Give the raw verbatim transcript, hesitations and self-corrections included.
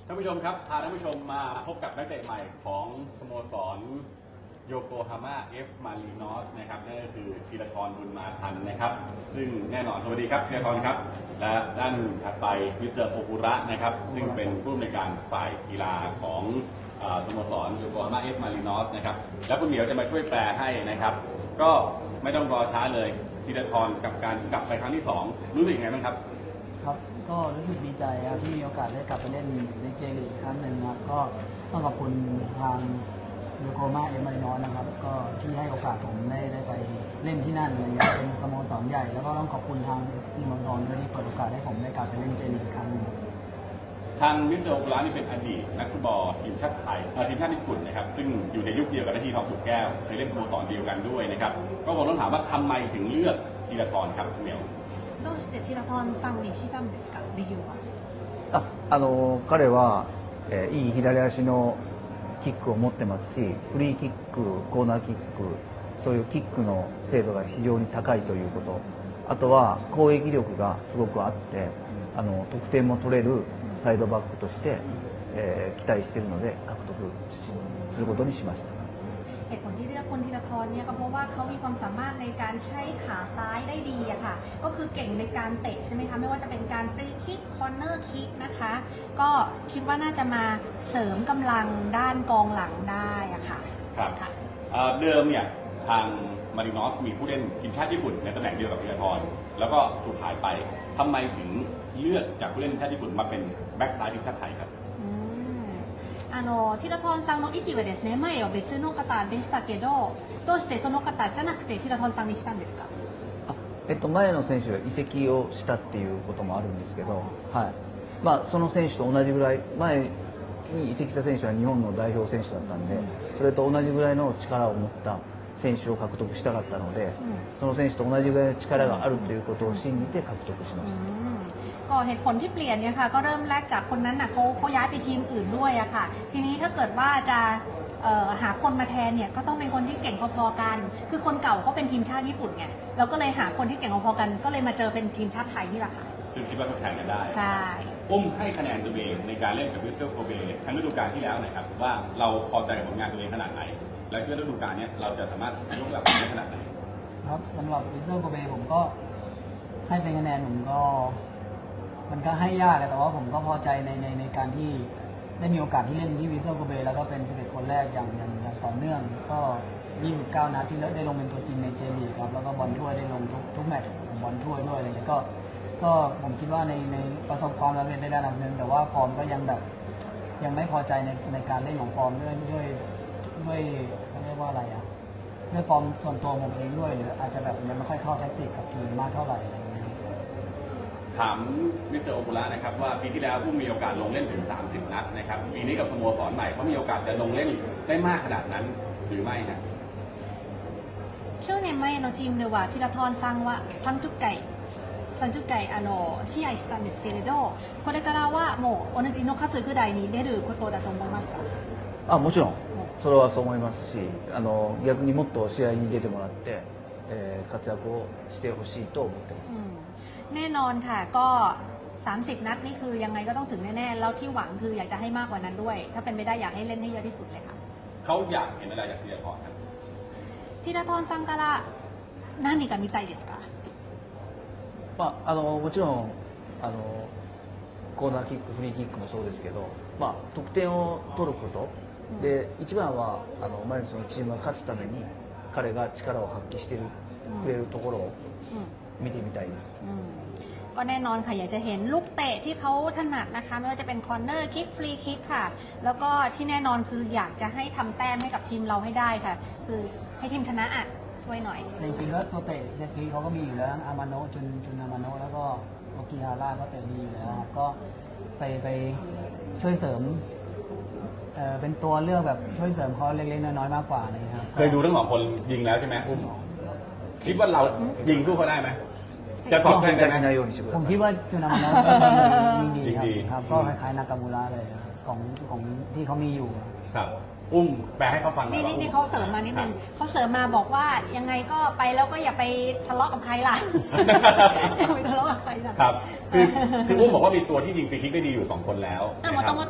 ท่านผู้ชมครับพาท่านผู้ชมมาพบกับนักเตะใหม่ของสโมสรโยโกฮาม่าเอฟมารีนอสนะครับนั่นก็คือธีรทรบุญมาทันนะครับซึ่งแน่นอนสวัสดีครับธีรทรครับและด้านถัดไปมิสเตอร์โอกุระนะครับซึ่งเป็นผู้อำนวยการฝ่ายกีฬาของสโมสรโยโกฮาม่าเอฟมารีนอสนะครับแล้วคุณเหมียวจะมาช่วยแปลให้นะครับก็ไม่ต้องรอช้าเลยธีรทรกับการกลับไปครั้งที่สองรู้สึกยังไงบ้างครับครับก็รู้สึกดีใจครับที่มีโอกาสได้กลับไปเล่นในเจลีกครั้งหนึ่งครับก็ต้องขอบคุณทางโยโกฮาม่าเอฟมารีนอสนะครับก็ที่ให้โอกาสผมได้ได้ไปเล่นที่นั่นเลยเป็นสโมสรใหญ่แล้วก็ต้องขอบคุณทางเอสจีเมืองทองด้วยที่เปิดโอกาสให้ผมได้กลับไปเล่นเจลีกครั้งหนึ่งทางมิสเตอร์โอกุระนี่เป็นอดีตนักฟุตบอลทีมชาติไทยทีมชาติญี่ปุ่นนะครับซึ่งอยู่ในยุคเดียวกับนาทีทองสุกแก้วเคยเล่นสโมสรเดียวกันด้วยนะครับก็ผมต้องถามว่าทำไมถึงเลือกธีรทรครับเหมียวどうしてティラトンさんにしたんですか理由はあ、あの彼は、えー、いい左足のキックを持ってますしフリーキック、コーナーキックそういうキックの精度が非常に高いということあとは攻撃力がすごくあってあの得点も取れるサイドバックとして、えー、期待しているので獲得することにしましたเหตุผลที่เลือกคนธีรทรเนี่ยก็เพราะว่าเขามีความสามารถในการใช้ขาซ้ายได้ดีอะค่ะก็คือเก่งในการเตะใช่ไหมคะไม่ว่าจะเป็นการฟรีคิกคอร์เนอร์คิกนะคะก็คิดว่าน่าจะมาเสริมกำลังด้านกองหลังได้อะค่ะครับเดิมเนี่ยทางมารินอสมีผู้เล่นทีมชาติญี่ปุ่นในตำแหน่งเดียวกับธีรทรแล้วก็ถูกขายไปทำไมถึงเลือกจากผู้เล่นทีมชาติญี่ปุ่นมาเป็นแบ็คซ้ายทีมชาติไทยครับあのティラトンさんの位置はですね前は別の方でしたけどどうしてその方じゃなくてティラトンさんにしたんですかあ、えっと、前の選手が移籍をしたっていうこともあるんですけど、はいまあ、その選手と同じぐらい前に移籍した選手は日本の代表選手だったんでそれと同じぐらいの力を持った選手を獲得したかったので、うん、その選手と同じぐらいの力があるということを信じて獲得しました。 ก็เหตุผลที่เปลี่ยนเนี่ยค่ะก็เริ่มแรกจากคนนั้นน่ะเขาเขาย้ายไปทีมอื่นด้วยอะค่ะทีนี้ถ้าเกิดว่าจะหาคนมาแทนเนี่ยก็ต้องเป็นคนที่เก่งพอๆกันคือคนเก่าก็เป็นทีมชาติญี่ปุ่นไงเราก็เลยหาคนที่เก่งพอๆกันก็เลยมาเจอเป็นทีมชาติไทยนี่แหละค่ะคือคิดว่าเขาแข่งกันได้ใช่อุ้มให้คะแนนตัวเองในการเล่นกับวิสเซลโคเบทั้งฤดูกาลที่แล้วนะครับว่าเราพอใจกับผลงานตัวเองขนาดไหนและเพื่อฤดูกาลนี้เราจะสามารถยกระดับได้ขนาดไหนครับสำหรับวิสเซลโคเบผมก็ให้เป็นคะแนนผมก็มันก็ให้ยากแต่ว่าผมก็พอใจในในในการที่ได้มีโอกาสที่เล่นที่วิสเซลโกเบแล้วก็เป็นสิบเอ็ดคนแรกอย่างอย่างอย่างต่อเนื่องก็ยี่สิบเก้านัดที่ได้ลงเป็นตัวจริงในเจลีกครับแล้วก็บอลถ้วยได้ลงทุกทุกแมตช์บอลถ้วยด้วยอะไรเงี้ยก็ก็ผมคิดว่าในในประสบความสำเร็จในระดับหนึ่งแต่ว่าฟอร์มก็ยังแบบยังไม่พอใจในในการเล่นของฟอร์มด้วยด้วยด้วยเขาเรียกว่าอะไรอ่ะด้วยฟอร์มส่วนตัวผมเองด้วยหรืออาจจะแบบยังไม่ค่อยเข้าแทคติกกับทีมมากเท่าไหร่ถามมิสเตอร์โอกุระนะครับว่าปีที่แล้วผู้มีโอกาสลงเล่นถึงสามสิบนัดนะครับปีนี้กับสโมสรใหม่เขามีโอกาสจะลงเล่นได้มากขนาดนั้นหรือไม่นะ去年前のチームではティラトンさんはさんじゅっかいさんじゅっかいあの試合したんですけれどこれからはもう同じの数ぐらいに出ることだと思いますかあもちろんそれはそう思いますしあの逆にもっと試合に出てもらって、えー、活躍をしてほしいと思ってます、うんแน่นอนค่ะก็สามสิบนัดนี่คือยังไงก็ต้องถึงแน่ๆแล้วที่หวังคืออยากจะให้มากกว่านั้นด้วยถ้าเป็นไปได้อยากให้เล่นให้เยอะที่สุดเลยค่ะเขาอยากเห็นอะไรจากธีรทรครับธีรทรさんから何が見たいですかまああのもちろんあのコーナーキックフリーキックもそうですけどまあ得点を取ること、うん、で一番はあのマリノスのチームが勝つために彼が力を発揮してる、うん、くれるところを、うん見てみたいですก็แน่นอนค่ะอยากจะเห็นลูกเตะที่เขาถนัดนะคะไม่ว่าจะเป็นคอร์เนอร์คิกฟรีคิกค่ะแล้วก็ที่แน่นอนคืออยากจะให้ทำแต้มให้กับทีมเราให้ได้ค่ะคือให้ทีมชนะอ่ะช่วยหน่อยจริงๆก็ตัวเตะเซตพีเขาก็มีอยู่แล้วอามาโนะจุนจุนอามาโนะแล้วก็โอกิฮาร่าก็เตะดีอยู่แล้วก็ไปไปช่วยเสริมเออเป็นตัวเลือกแบบช่วยเสริมเขาเล็กๆน้อยๆมากกว่าเลยครับเคยดูทั้งสองคนยิงแล้วใช่ไหมอุ้มคิดว่าเรายิงสู้เขาได้ไหมจะสอบแข่งกันไหมผมคิดว่าจุนามาโนะยิงดีครับก็คล้ายๆนากามูระเลยของของที่เขามีอยู่ครับอุ้มแปลให้เขาฟังนี่นี่นี่เขาเสริมมานิดนึงเขาเสริมมาบอกว่ายังไงก็ไปแล้วก็อย่าไปทะเลาะกับใครล่ะอย่าไปทะเลาะกับใครล่ะครับคือคืออุ้มบอกว่ามีตัวที่ยิงฟรีคิกได้ดีอยู่สองคนแล้ว